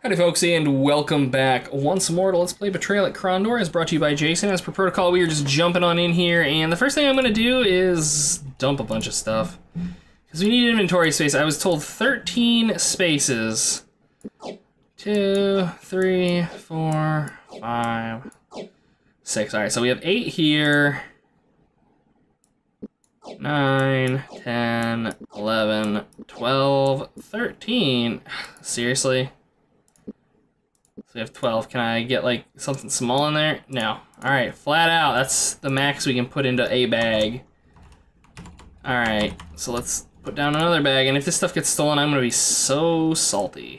Howdy folks, and welcome back once more to Let's Play Betrayal at Krondor, as brought to you by Jason. As per protocol, we are just jumping on in here, and the first thing I'm going to do is dump a bunch of stuff. Because we need inventory space. I was told 13 spaces. 2, 3, 4, 5, 6. Alright, so we have 8 here. 9, 10, 11, 12, 13. Seriously? So we have 12. Can I get, like, something small in there? No. Alright, flat out. That's the max we can put into a bag. Alright, so let's put down another bag. And if this stuff gets stolen, I'm going to be so salty.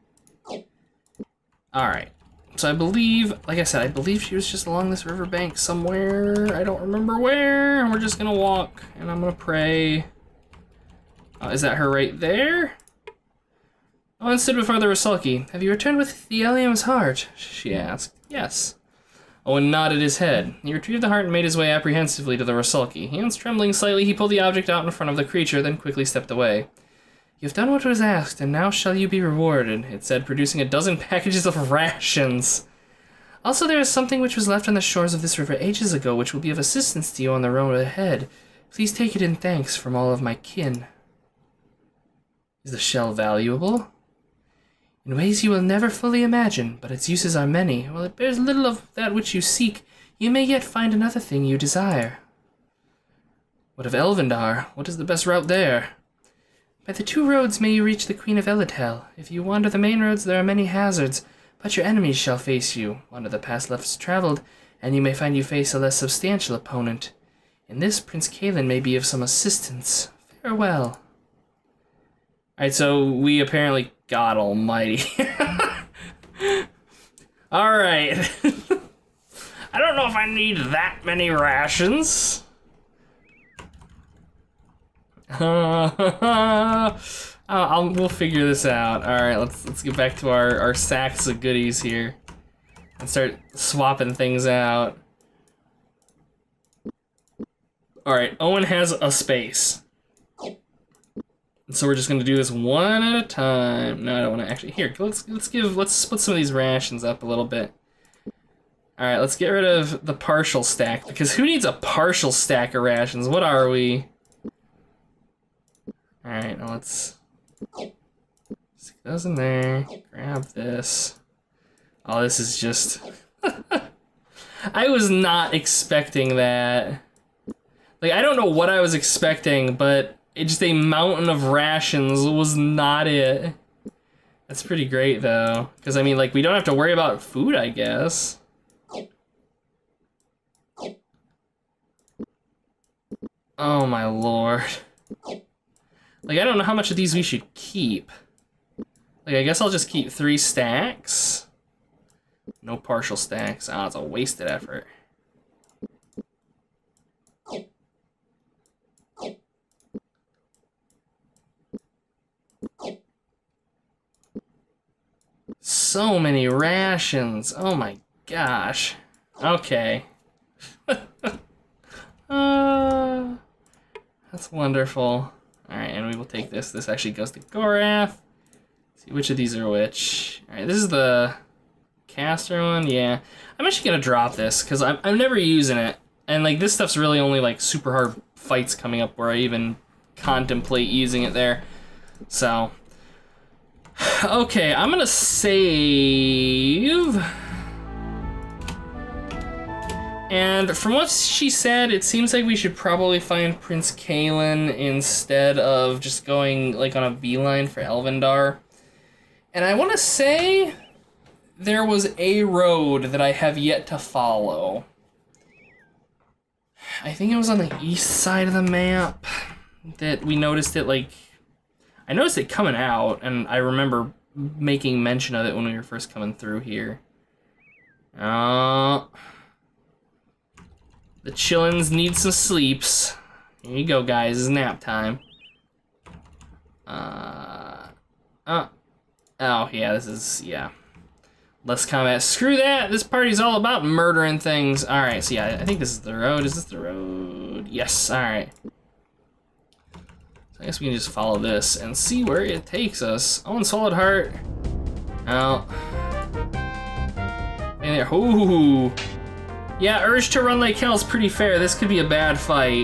Alright. So I believe, like I said, I believe she was just along this riverbank somewhere. I don't remember where. And we're just going to walk. And I'm going to pray. Is that her right there? Owen stood before the Rusalki. Have you returned with the Elium's heart? She asked. Yes. Owen nodded his head. He retrieved the heart and made his way apprehensively to the Rusalki. Hands trembling slightly, he pulled the object out in front of the creature, then quickly stepped away. You have done what was asked, and now shall you be rewarded, it said, producing a dozen packages of rations. Also, there is something which was left on the shores of this river ages ago, which will be of assistance to you on the road ahead. Please take it in thanks from all of my kin. Is the shell valuable? In ways you will never fully imagine, but its uses are many. While it bears little of that which you seek, you may yet find another thing you desire. What of Elvendar? What is the best route there? By the 2 roads may you reach the Queen of Elidhel. If you wander the main roads, there are many hazards, but your enemies shall face you. Wander the path less traveled, and you may find you face a less substantial opponent. In this, Prince Kaelin may be of some assistance. Farewell. Alright, so we apparently... God almighty. Alright. I don't know if I need that many rations. We'll figure this out. Alright, let's get back to our sacks of goodies here. And start swapping things out. Alright, Owen has a space. So we're just gonna do this one at a time. No, I don't want to actually. Here, let's split some of these rations up a little bit. All right, let's get rid of the partial stack, because who needs a partial stack of rations? What are we? All right, now let's stick those in there. Grab this. Oh, this is just. I was not expecting that. Like, I don't know what I was expecting, but. Just a mountain of rations was not it. That's pretty great, though. Because, I mean, like, we don't have to worry about food, I guess. Oh, my lord. Like, I don't know how much of these we should keep. Like, I guess I'll just keep 3 stacks. No partial stacks. Ah, it's a wasted effort. So many rations. Oh my gosh. Okay. That's wonderful. Alright, and we will take this. This actually goes to Gorath. See which of these are which. Alright, this is the caster one. Yeah. I'm actually gonna drop this because I'm never using it. And like this stuff's really only like super hard fights coming up where I even contemplate using it there. So okay, I'm gonna save. And from what she said, it seems like we should probably find Prince Kaelin instead of just going like on a beeline for Elvendar. And I want to say there was a road that I have yet to follow. I think it was on the east side of the map that we noticed it, like... I noticed it coming out, and I remember making mention of it when we were first coming through here. The chillins need some sleeps. Here you go, guys. It's nap time. Oh, yeah, this is, yeah. Less combat. Screw that! This party's all about murdering things. Alright, so yeah, I think this is the road. Is this the road? Yes, alright. I guess we can just follow this and see where it takes us. Oh, and Solid Heart. Oh. And there. Ooh. Yeah, urge to run like hell is pretty fair. This could be a bad fight.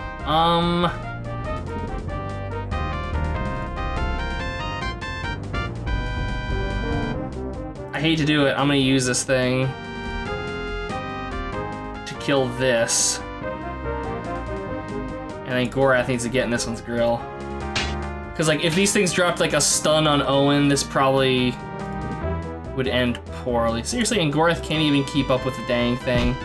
I hate to do it. I'm gonna use this thing to kill this. And then Gorath needs to get in this one's grill. Because, like, if these things dropped, like, a stun on Owen, this probably would end poorly. Seriously, and Gorath can't even keep up with the dang thing.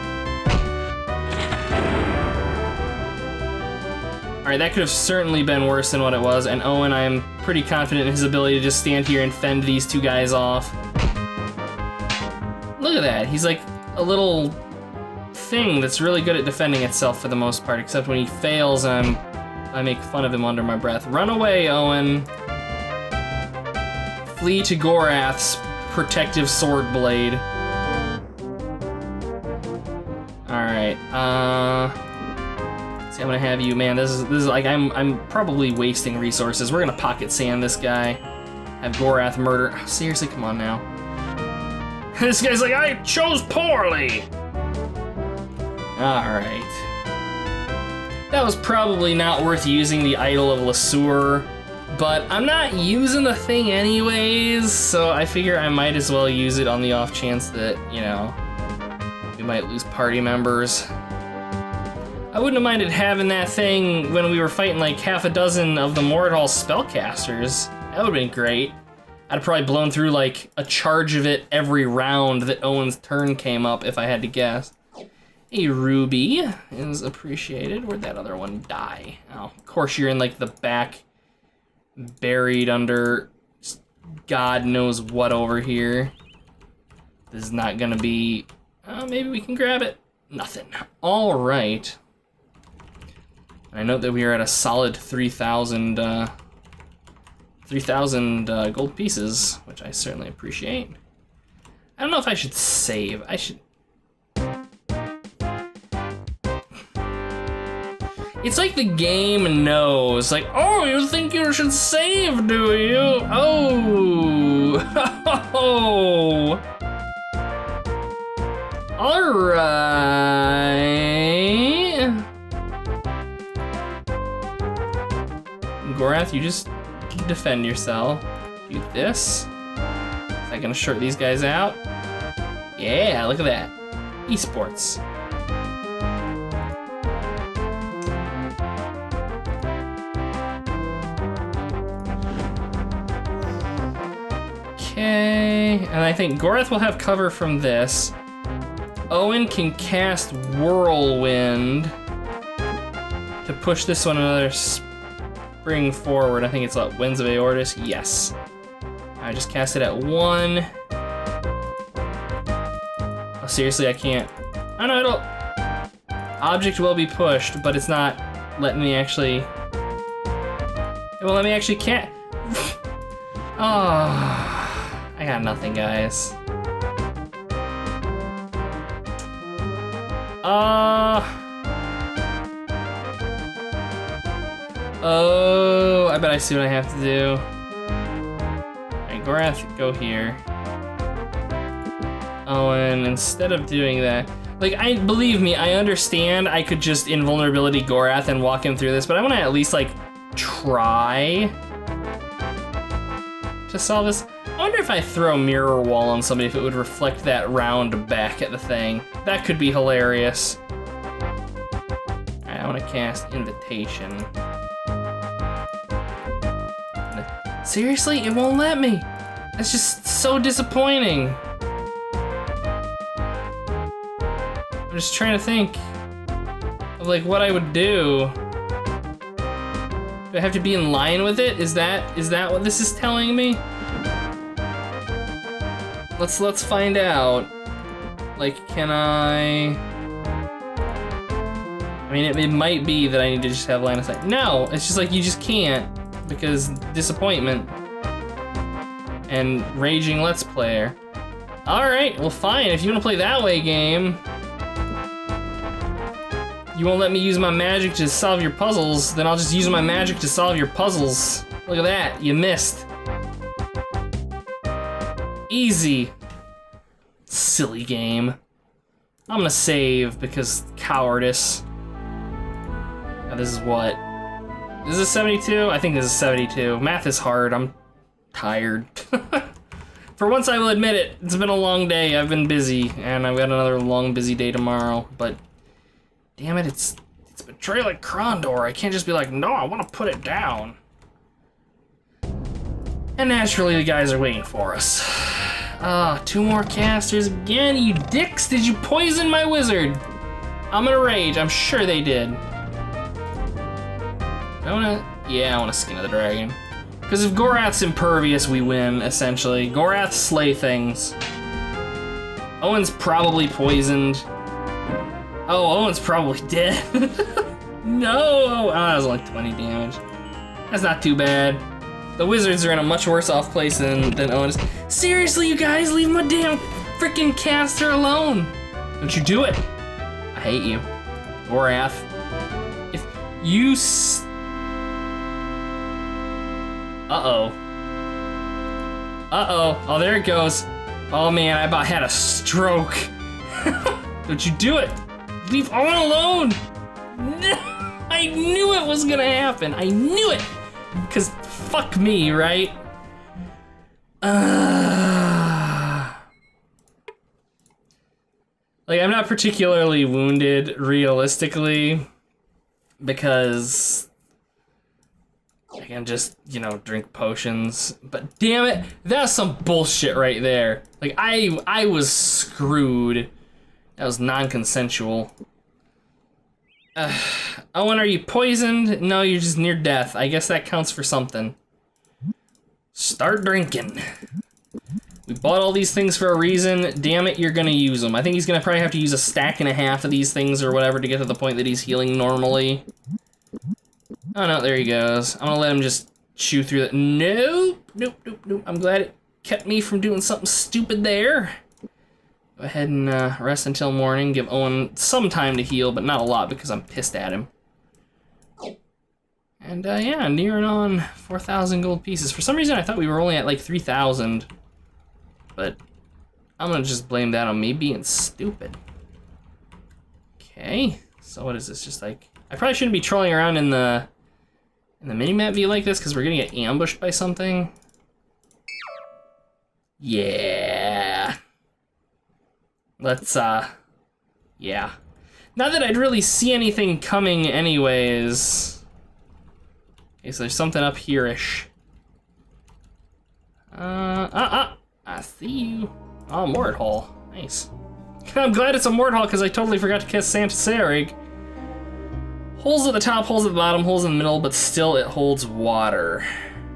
Alright, that could have certainly been worse than what it was, and Owen, I am pretty confident in his ability to just stand here and fend these two guys off. Look at that, he's like a little thing that's really good at defending itself for the most part, except when he fails, I make fun of him under my breath. Run away, Owen. Flee to Gorath's protective sword blade. Alright, see, I'm gonna have you, man, this is like, I'm probably wasting resources. We're gonna pocket sand this guy. Have Gorath murder. Oh, seriously, come on now. This guy's like, I chose poorly! Alright. That was probably not worth using the Idol of Lasur, but I'm not using the thing anyways, so I figure I might as well use it on the off chance that, you know, we might lose party members. I wouldn't have minded having that thing when we were fighting like half a dozen of the Mordhall spellcasters. That would've been great. I'd have probably blown through like a charge of it every round that Owen's turn came up, if I had to guess. A ruby is appreciated. Where'd that other one die? Oh, of course you're in like the back, buried under God knows what over here. This is not gonna be, maybe we can grab it. Nothing. All right. I note that we are at a solid 3,000 gold pieces, which I certainly appreciate. I don't know if I should save. I should. It's like the game knows, like, oh, you think you should save, do you? Oh, oh. All right. Gorath, you just defend yourself. Do this. Is that gonna short these guys out? Yeah, look at that. Esports. Okay, and I think Gorath will have cover from this. Owen can cast Whirlwind to push this one another spring forward. I think it's what, Winds of Aortus? Yes. I just cast it at 1. Oh, seriously, I can't. Oh no, it'll. Object will be pushed, but it's not letting me actually. It won't let me actually can't. Oh. I got nothing, guys. Oh, I bet I see what I have to do. Alright, Gorath, go here. Oh, and instead of doing that, like, believe me, I understand I could just invulnerability Gorath and walk him through this, but I want to at least, like, try to solve this. I wonder if I throw Mirror Wall on somebody, if it would reflect that round back at the thing. That could be hilarious. Alright, I want to cast Invitation. Seriously? It won't let me. That's just so disappointing. I'm just trying to think of like what I would do. Do I have to be in line with it? Is that what this is telling me? Let's find out. Like, can I mean, it might be that I need to just have line of sight. No, it's just like you just can't, because disappointment and raging Let's Player. All right, well fine, if you want to play that way, game. You won't let me use my magic to solve your puzzles, then I'll just use my magic to solve your puzzles. Look at that, you missed. Easy. Silly game. I'm gonna save because cowardice. Now this is what? Is this 72? I think this is 72. Math is hard. I'm tired. For once I will admit it. It's been a long day. I've been busy, and I've got another long, busy day tomorrow. But damn it, it's Betrayal at Krondor. I can't just be like, no, I want to put it down. And naturally, the guys are waiting for us. Ah, 2 more casters again, you dicks! Did you poison my wizard? I'm gonna rage. I'm sure they did. Yeah, I want to Skin of the Dragon. Because if Gorath's impervious, we win, essentially. Gorath slay things. Owen's probably poisoned. Oh, Owen's probably dead. No! Oh, that was only 20 damage. That's not too bad. The wizards are in a much worse off place than Owen is. Seriously, you guys, leave my damn freaking caster alone! Don't you do it! I hate you. Gorath. If you Uh-oh. Uh-oh. Oh, there it goes. Oh man, I about had a stroke. Don't you do it! Leave Owen alone! No! I knew it was gonna happen. I knew it! Because fuck me, right? Like, I'm not particularly wounded, realistically, because I can just, you know, drink potions. But damn it, that's some bullshit right there. Like, I was screwed. That was non-consensual. Owen, are you poisoned? No, you're just near death. I guess that counts for something. Start drinking. We bought all these things for a reason. Damn it, you're gonna use them. I think he's gonna probably have to use a stack and a half of these things or whatever to get to the point that he's healing normally. Oh no, there he goes. I'm gonna let him just chew through that. Nope, nope, nope, nope. I'm glad it kept me from doing something stupid there. Go ahead and rest until morning. Give Owen some time to heal, but not a lot because I'm pissed at him. And yeah, nearing on 4,000 gold pieces. For some reason, I thought we were only at like 3,000. But I'm gonna just blame that on me being stupid. Okay, so what is this? Just like, I probably shouldn't be trolling around in the minimap view like this because we're gonna get ambushed by something. Yeah. Let's yeah. Not that I'd really see anything coming anyways. Okay, so there's something up here-ish. I see you. Oh, Mort Hall. Nice. I'm glad it's a Mort Hall because I totally forgot to cast Samsarig. Holes at the top, holes at the bottom, holes in the middle, but still it holds water.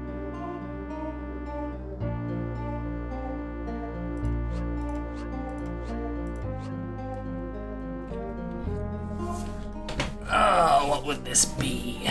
Oh, what would this be?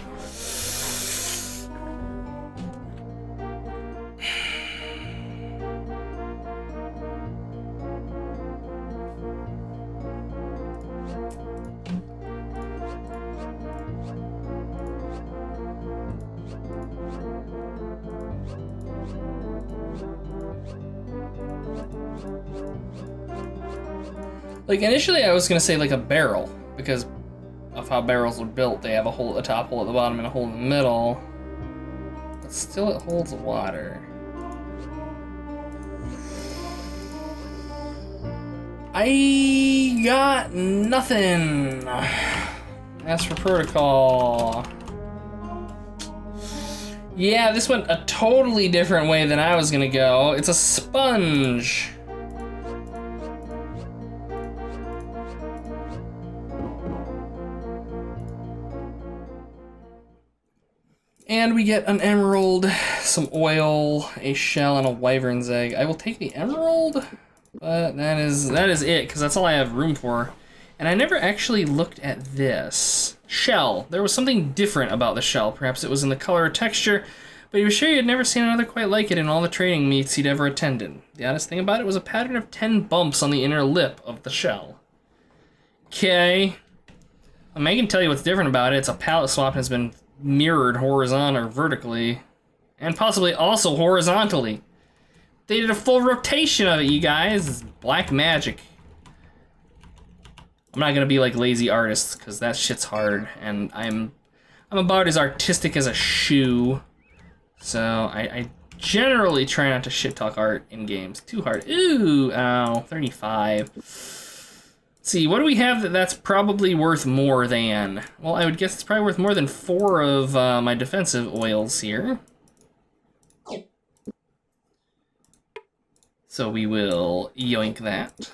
Like, initially I was gonna say like a barrel, because of how barrels are built. They have a hole at the top, hole at the bottom, and a hole in the middle. But still it holds water. I got nothing. As for protocol. Yeah, this went a totally different way than I was gonna go. It's a sponge. And we get an emerald, some oil, a shell, and a wyvern's egg. I will take the emerald, but that is it, because that's all I have room for. And I never actually looked at this. Shell. There was something different about the shell. Perhaps it was in the color or texture, but he was sure he had never seen another quite like it in all the training meets he'd ever attended. The oddest thing about it was a pattern of 10 bumps on the inner lip of the shell. Okay. I can tell you what's different about it. It's a palette swap and has been mirrored horizontally or vertically, and possibly also horizontally. They did a full rotation of it, you guys. It's black magic. I'm not gonna be like lazy artists, because that shit's hard, and I'm about as artistic as a shoe. So I generally try not to shit talk art in games too hard. Ooh, ow, 35. Let's see, what do we have that's probably worth more than? Well, I would guess it's probably worth more than 4 of my defensive oils here. So we will yoink that.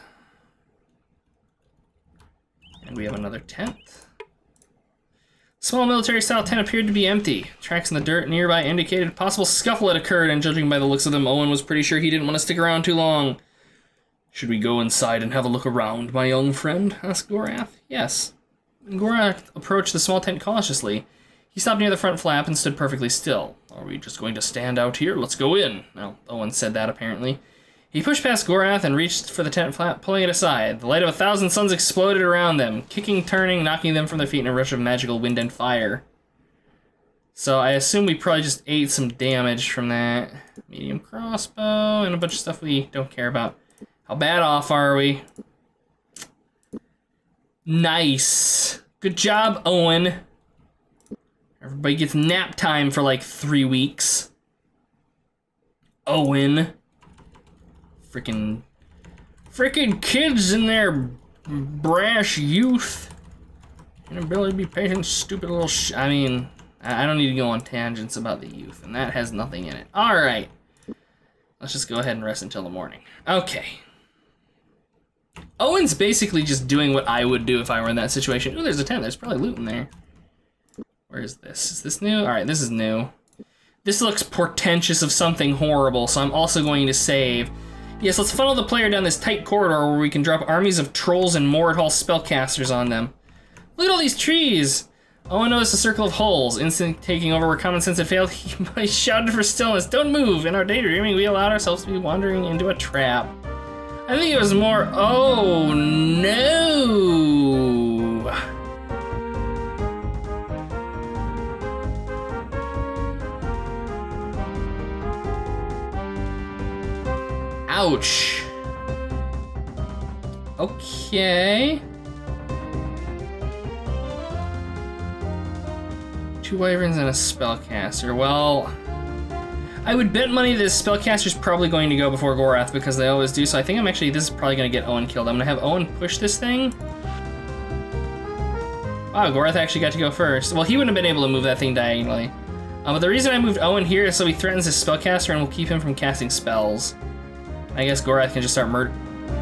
And we have another tent. Small military-style tent appeared to be empty. Tracks in the dirt nearby indicated a possible scuffle had occurred, and judging by the looks of them, Owen was pretty sure he didn't want to stick around too long. Should we go inside and have a look around, my young friend? Asked Gorath. Yes. Gorath approached the small tent cautiously. He stopped near the front flap and stood perfectly still. Are we just going to stand out here? Let's go in. Well, Owen said that, apparently. He pushed past Gorath and reached for the tent flap, pulling it aside. The light of 1,000 suns exploded around them, kicking, turning, knocking them from their feet in a rush of magical wind and fire. So I assume we probably just ate some damage from that. Medium crossbow and a bunch of stuff we don't care about. How bad off are we? Nice. Good job, Owen. Everybody gets nap time for like 3 weeks. Owen. Freaking kids in their brash youth. Inability to be patient, stupid little I mean, I don't need to go on tangents about the youth, and that has nothing in it. Alright. Let's just go ahead and rest until the morning. Okay. Owen's basically just doing what I would do if I were in that situation. Ooh, there's a tent. There's probably loot in there. Where is this? Is this new? Alright, this is new. This looks portentous of something horrible, so I'm also going to save. Yes, let's funnel the player down this tight corridor where we can drop armies of trolls and Mord Hall spellcasters on them. Look at all these trees! Owen noticed a circle of holes. Instinct taking over where common sense had failed, he shouted for stillness. Don't move! In our daydreaming, we allowed ourselves to be wandering into a trap. I think it was more, oh no! Ouch. Okay. 2 wyverns and a spellcaster. Well, I would bet money this spellcaster's probably going to go before Gorath because they always do, so I think this is probably going to get Owen killed. I'm going to have Owen push this thing. Wow, Gorath actually got to go first. Well, he wouldn't have been able to move that thing diagonally. But the reason I moved Owen here is so he threatens his spellcaster and will keep him from casting spells. I guess Gorath can just start murder.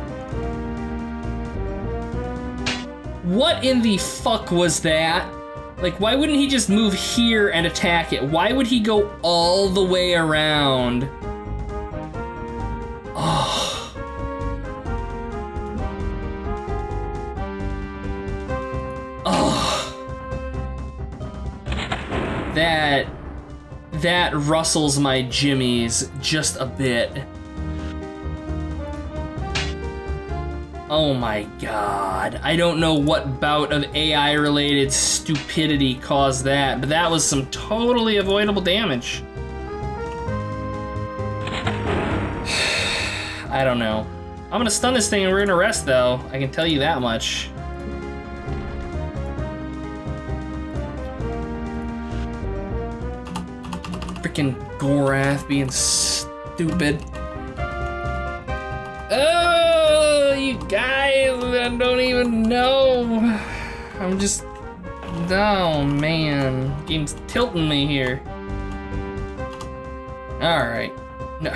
What in the fuck was that? Like, why wouldn't he just move here and attack it? Why would he go all the way around? Oh. Oh. That rustles my jimmies just a bit. Oh my god. I don't know what bout of AI-related stupidity caused that, but that was some totally avoidable damage. I don't know. I'm gonna stun this thing and we're gonna rest though. I can tell you that much. Freaking Gorath being stupid. Oh, you guys, I don't even know. I'm just, oh man, game's tilting me here. All right, no.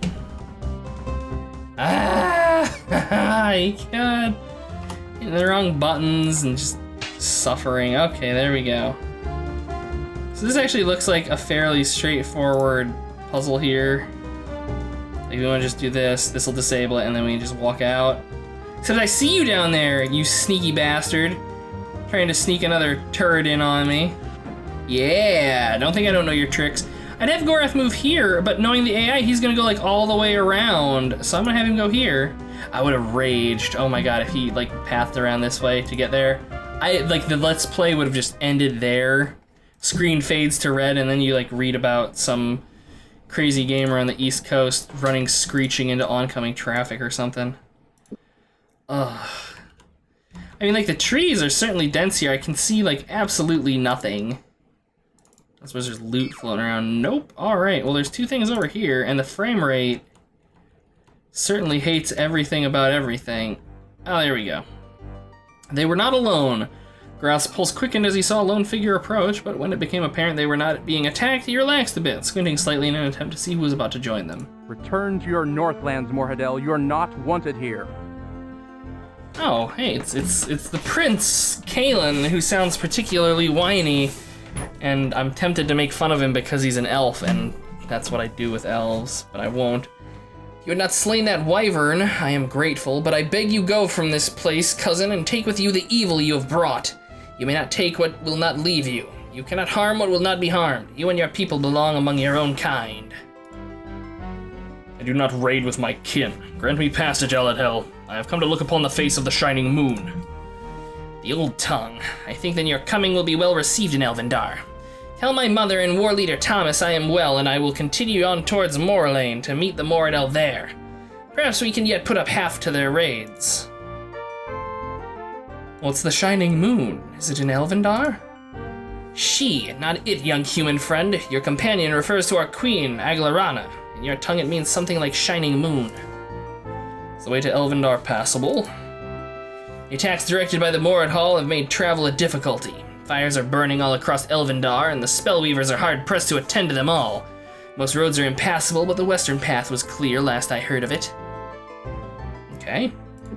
You can't hitting the wrong buttons and just suffering. Okay, there we go. So this actually looks like a fairly straightforward puzzle here. Like we want to just do this, this will disable it, and then we can just walk out. Except I see you down there, you sneaky bastard. Trying to sneak another turret in on me. Yeah, don't think I don't know your tricks. I'd have Gorath move here, but knowing the AI, he's gonna go like all the way around. So I'm gonna have him go here. I would have raged, oh my god, if he like pathed around this way to get there. Like the Let's Play would have just ended there. Screen fades to red and then you like read about some crazy gamer on the East Coast running screeching into oncoming traffic or something. Ugh. I mean, like, the trees are certainly dense here. I can see, like, absolutely nothing. I suppose there's loot floating around. Nope. Alright, well, there's two things over here, and the frame rate certainly hates everything about everything. Oh, there we go. They were not alone. Groth's pulse quickened as he saw a lone figure approach, but when it became apparent they were not being attacked, he relaxed a bit, squinting slightly in an attempt to see who was about to join them. Return to your Northlands, Morhadel. You're not wanted here. Oh, hey, it's the Prince, Kalen, who sounds particularly whiny, and I'm tempted to make fun of him because he's an elf, and that's what I do with elves, but I won't. You had not slain that wyvern, I am grateful, but I beg you go from this place, cousin, and take with you the evil you have brought. You may not take what will not leave you. You cannot harm what will not be harmed. You and your people belong among your own kind. I do not raid with my kin. Grant me passage, Eladhel. I have come to look upon the face of the shining moon. The old tongue. I think then your coming will be well received in Elvendar. Tell my mother and war leader Thomas I am well, and I will continue on towards Morlane to meet the Moradel there. Perhaps we can yet put up half to their raids. What's the shining moon? Is it in Elvendar? She, not it, young human friend. Your companion refers to our queen, Aglarana. In your tongue it means something like shining moon. Is the way to Elvendar passable? The attacks directed by the Morad Hall have made travel a difficulty. Fires are burning all across Elvendar, and the Spellweavers are hard-pressed to attend to them all. Most roads are impassable, but the western path was clear last I heard of it. Okay.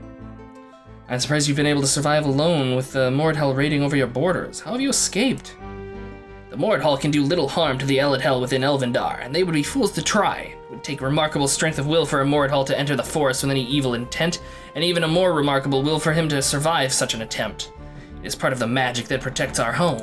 I'm surprised you've been able to survive alone with the Mordhel raiding over your borders. How have you escaped? The Mordhel can do little harm to the Eladhel within Elvendar, and they would be fools to try. It would take remarkable strength of will for a Mordhel to enter the forest with any evil intent, and even a more remarkable will for him to survive such an attempt. It is part of the magic that protects our home.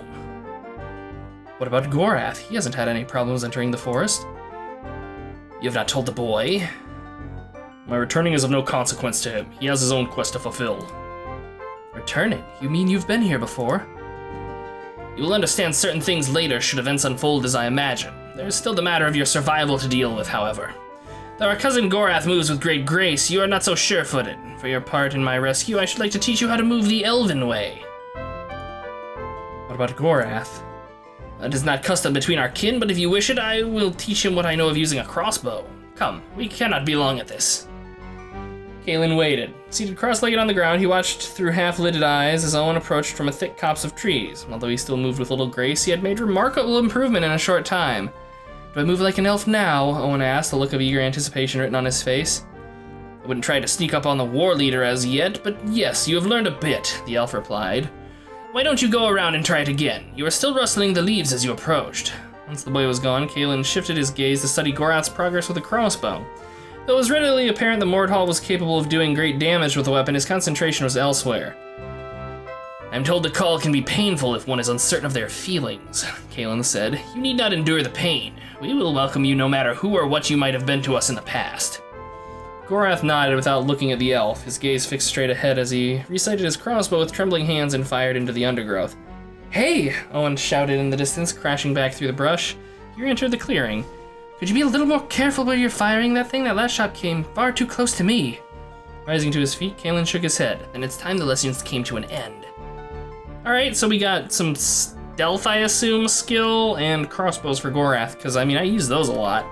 What about Gorath? He hasn't had any problems entering the forest. You have not told the boy? My returning is of no consequence to him. He has his own quest to fulfill. Returning? You mean you've been here before? You will understand certain things later should events unfold as I imagine. There is still the matter of your survival to deal with, however. Though our cousin Gorath moves with great grace, you are not so sure-footed. For your part in my rescue, I should like to teach you how to move the Elven way. What about Gorath? That is not custom between our kin, but if you wish it, I will teach him what I know of using a crossbow. Come, we cannot be long at this. Kalen waited. Seated cross-legged on the ground, he watched through half-lidded eyes as Owen approached from a thick copse of trees. Although he still moved with little grace, he had made remarkable improvement in a short time. Do I move like an elf now? Owen asked, a look of eager anticipation written on his face. I wouldn't try to sneak up on the war leader as yet, but yes, you have learned a bit, the elf replied. Why don't you go around and try it again? You are still rustling the leaves as you approached. Once the boy was gone, Kalen shifted his gaze to study Gorath's progress with a crossbow. Though it was readily apparent the Mordhal was capable of doing great damage with the weapon, his concentration was elsewhere. I'm told the call can be painful if one is uncertain of their feelings, Kalen said. You need not endure the pain. We will welcome you no matter who or what you might have been to us in the past. Gorath nodded without looking at the elf, his gaze fixed straight ahead as he recited his crossbow with trembling hands and fired into the undergrowth. Hey! Owen shouted in the distance, crashing back through the brush. You entered the clearing. Could you be a little more careful where you're firing that thing? That last shot came far too close to me. Rising to his feet, Kalen shook his head. Then it's time the lessons came to an end. Alright, so we got some stealth, I assume, skill, and crossbows for Gorath, because, I mean, I use those a lot.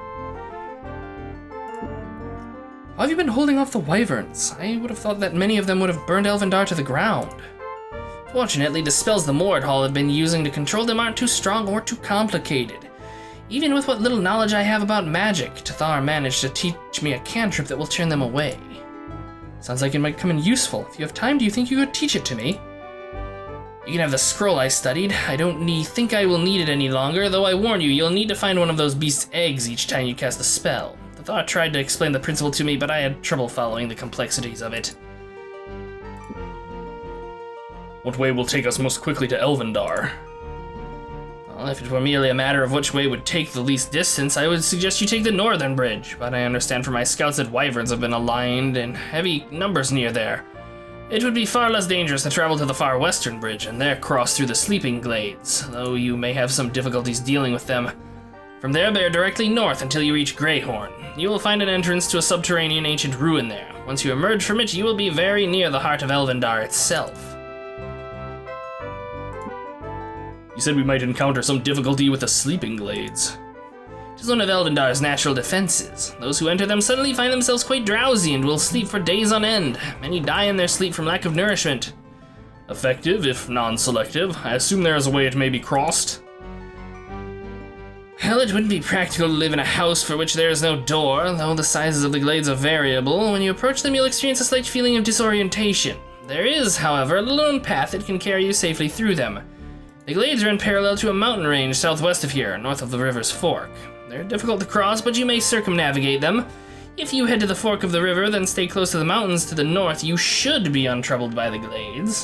How have you been holding off the wyverns? I would have thought that many of them would have burned Elvendar to the ground. Fortunately, the spells the Mordhal have been using to control them aren't too strong or too complicated. Even with what little knowledge I have about magic, Tathar managed to teach me a cantrip that will turn them away. Sounds like it might come in useful. If you have time, do you think you could teach it to me? You can have the scroll I studied. I don't think I will need it any longer, though I warn you, you'll need to find one of those beast's eggs each time you cast a spell. Tathar tried to explain the principle to me, but I had trouble following the complexities of it. What way will take us most quickly to Elvendar? Well, if it were merely a matter of which way would take the least distance, I would suggest you take the northern bridge, but I understand from my scouts that wyverns have been aligned in heavy numbers near there. It would be far less dangerous to travel to the far western bridge and there cross through the sleeping glades, though you may have some difficulties dealing with them. From there, bear directly north until you reach Greyhorn. You will find an entrance to a subterranean ancient ruin there. Once you emerge from it, you will be very near the heart of Elvendar itself. You said we might encounter some difficulty with the sleeping glades. It is one of Elvendar's natural defenses. Those who enter them suddenly find themselves quite drowsy and will sleep for days on end. Many die in their sleep from lack of nourishment. Effective, if non-selective. I assume there is a way it may be crossed. Well, it wouldn't be practical to live in a house for which there is no door, though the sizes of the glades are variable. When you approach them, you'll experience a slight feeling of disorientation. There is, however, a lone path that can carry you safely through them. The glades run parallel to a mountain range southwest of here, north of the river's fork. They're difficult to cross, but you may circumnavigate them. If you head to the fork of the river, then stay close to the mountains to the north, you should be untroubled by the glades.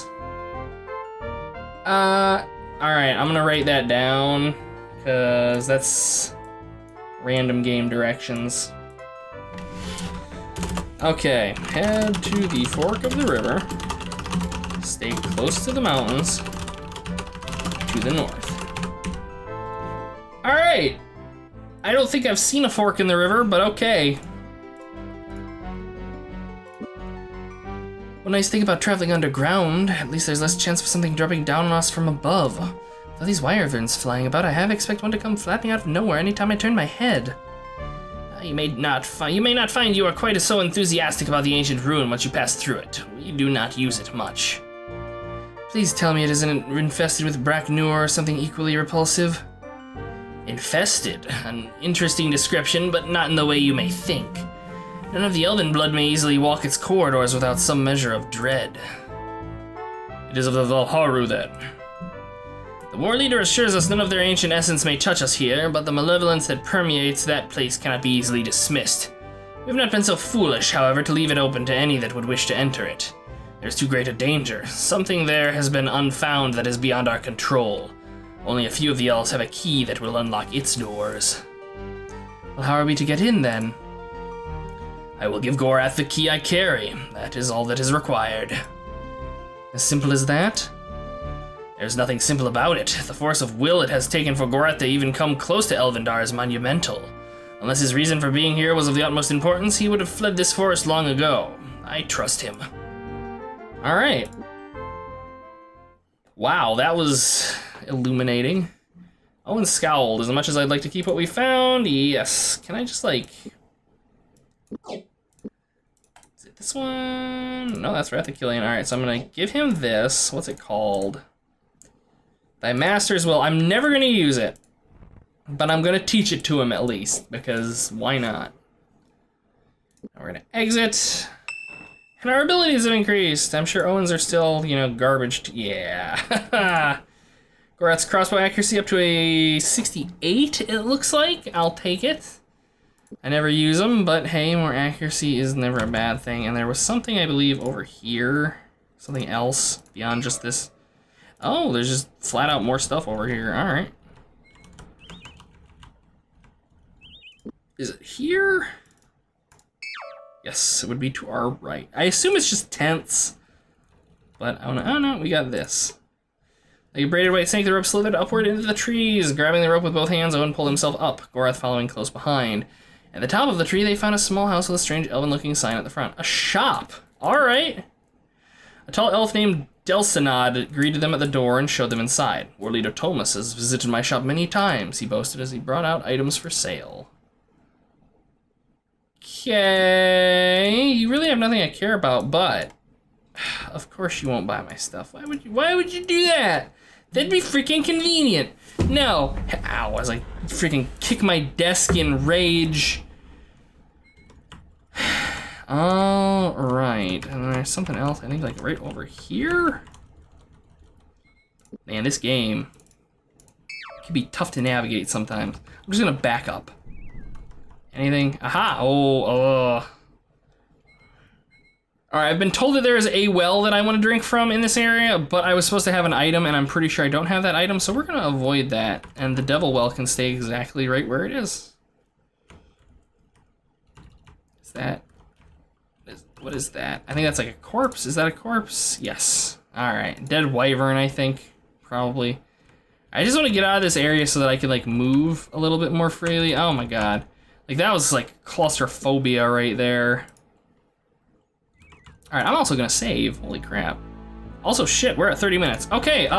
Alright, I'm gonna write that down, because that's random game directions. Okay, head to the fork of the river, stay close to the mountains, to the north. Alright! I don't think I've seen a fork in the river, but okay. One nice thing about traveling underground, at least there's less chance of something dropping down on us from above. With all these wyverns flying about, I half expect one to come flapping out of nowhere anytime I turn my head. You may not find you are quite as so enthusiastic about the ancient ruin once you pass through it. We do not use it much. Please tell me it isn't infested with Bracknur or something equally repulsive. Infested? An interesting description, but not in the way you may think. None of the elven blood may easily walk its corridors without some measure of dread. It is of the Valharu, then. The war leader assures us none of their ancient essence may touch us here, but the malevolence that permeates that place cannot be easily dismissed. We have not been so foolish, however, to leave it open to any that would wish to enter it. There's too great a danger. Something there has been unfound that is beyond our control. Only a few of the elves have a key that will unlock its doors. Well, how are we to get in, then? I will give Gorath the key I carry. That is all that is required. As simple as that? There's nothing simple about it. The force of will it has taken for Gorath to even come close to Elvendar is monumental. Unless his reason for being here was of the utmost importance, he would have fled this forest long ago. I trust him. Alright. Wow, that was illuminating. Owen scowled. As much as I'd like to keep what we found, yes. Can I just, like... Is it this one? No, that's Rathakilian. Alright, so I'm gonna give him this. What's it called? Thy Master's Will. I'm never gonna use it. But I'm gonna teach it to him at least, because why not? Now we're gonna exit. And our abilities have increased. I'm sure Owens are still, you know, garbage. Yeah. Gorath's crossbow accuracy up to a 68, it looks like. I'll take it. I never use them, but hey, more accuracy is never a bad thing. And there was something, I believe, over here. Something else beyond just this. Oh, there's just flat out more stuff over here. All right. Is it here? Yes, it would be to our right. I assume it's just tents. But, oh no, we got this. Like a braided white snake, the rope slithered upward into the trees. Grabbing the rope with both hands, Owen pulled himself up, Gorath following close behind. At the top of the tree, they found a small house with a strange elven-looking sign at the front. A shop! Alright! A tall elf named Delsinod greeted them at the door and showed them inside. War Leader Thomas has visited my shop many times, he boasted as he brought out items for sale. Okay, you really have nothing I care about, but of course you won't buy my stuff. Why would you do that? That'd be freaking convenient. No. Ow, as I freaking kick my desk in rage. All right, and there's something else, I think, like right over here. Man, this game can be tough to navigate sometimes. I'm just gonna back up. Anything? Aha! Oh, Alright, I've been told that there is a well that I want to drink from in this area, but I was supposed to have an item, and I'm pretty sure I don't have that item, so we're going to avoid that. And the devil well can stay exactly right where it is. Is that... What is that? I think that's like a corpse. Is that a corpse? Yes. Alright, dead wyvern, I think. Probably. I just want to get out of this area so that I can, like, move a little bit more freely. Oh my god. Like, that was, like, claustrophobia right there. Alright, I'm also gonna save. Holy crap. Also, shit, we're at 30 minutes. Okay,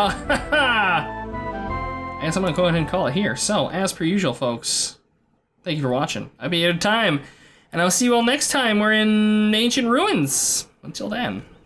I guess I'm gonna go ahead and call it here. So, as per usual, folks, thank you for watching. I've been out of time, and I'll see you all next time. We're in ancient ruins. Until then.